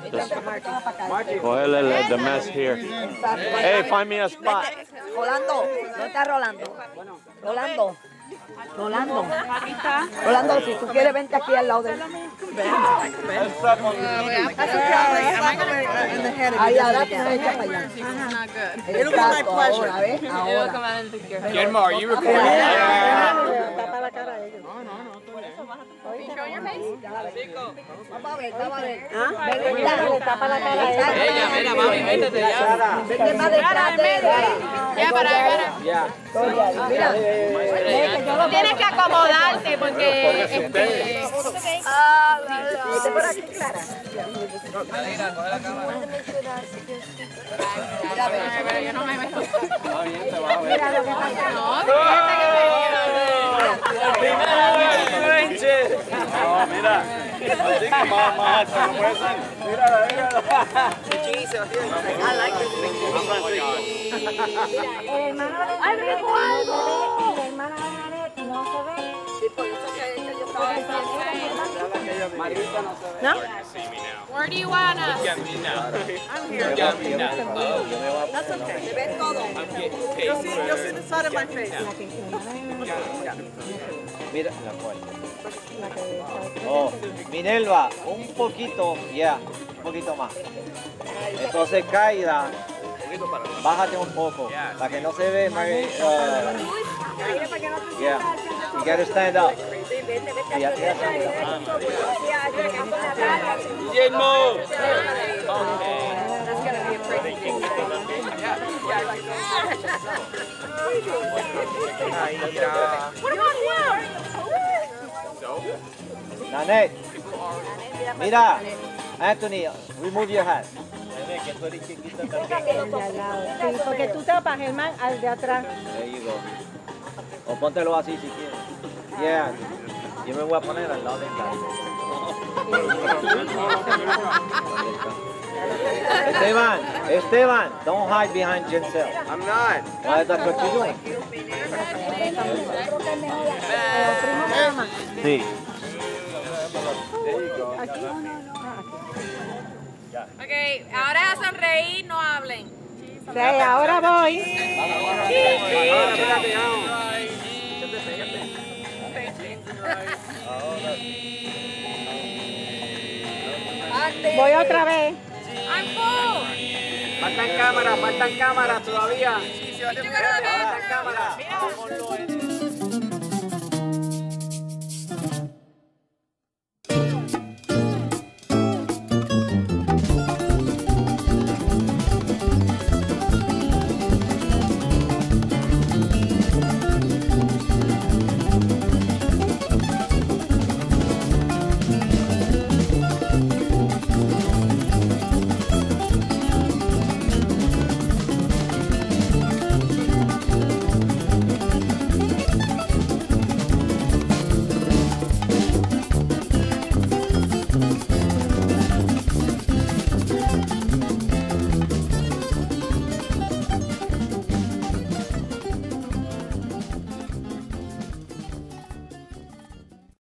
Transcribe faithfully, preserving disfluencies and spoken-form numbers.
Coger el, the mess here. Hey, find me a spot. Rolando, ¿dónde está Rolando? Rolando. Rolando. Rolando, si tú quieres, vente aquí al lado de él. Ahí, ahora tú me echas para allá. Exacto, ahora, ¿ves? Ahora. Guillermo, are you recording? Tapa la cara a ellos. No, no, no. Vamos a ver, vamos a ver. Ven, tapa la cara a ellos. Ella, mira, mami, métete ya. Vete más detrás de él. Ya, para ver. Ya. Mira. Tienes que acomodarte porque este, Ah, vete por aquí, Clara. Mira, coge la cámara. pero yo no me meto. Está bien, te vas a ver. Mira lo que pasa. No, fíjate que me No, mira. Así que más, más alto, no puede ser. Mírala, mírala. El hermano de ¡ay, me dijo algo! El hermano de Janet no se ve. Sí, por eso que yo estaba pensando. Marita no se ve. ¿No? Where do you want us? I'm here. Got me now. That's okay. Se ve todo. I'm getting paid. You'll see the side of my face. Mira la cual. Oh, Minerva, un poquito, ya, un poquito más. Entonces caída, bájate un poco, para que no se ve más. Uh, yeah, you gotta stand up. Yeah, yeah, stand up. Guillermo. That's gonna be a pretty thing. What about him? Nanette, mira, Anthony, remove your hat. Sí, porque tú tapas, Germán, al de atrás. There you go. O póntelo así si quieres. Yeah, yo me voy a poner al lado de Esteban, Esteban, don't hide behind Giselle. I'm not. Why is that what you're doing? Sí. Ok, ahora a sonreír, no hablen. Sí, ahora voy. Voy otra vez. I'm full. Faltan cámaras, faltan cámaras todavía. Yo creo que